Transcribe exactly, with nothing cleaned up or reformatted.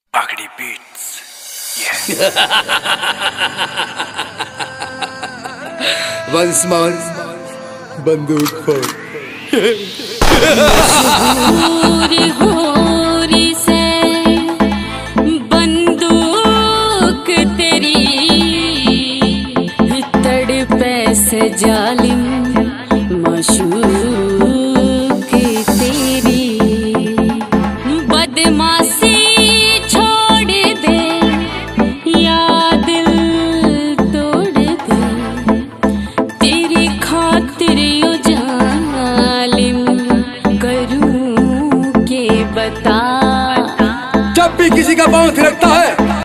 Pagdi Beats. Yes. Once more, बंदूक फोड़। मशहूर होरी से बंदूक तेरी तड़पे से जालिम माशूक तेरी बदमाशी छोड़ दे या दिल तोड़ दे तेरी खातिर यो जालिम करूं के बता। जब भी किसी का पाँव थिरकता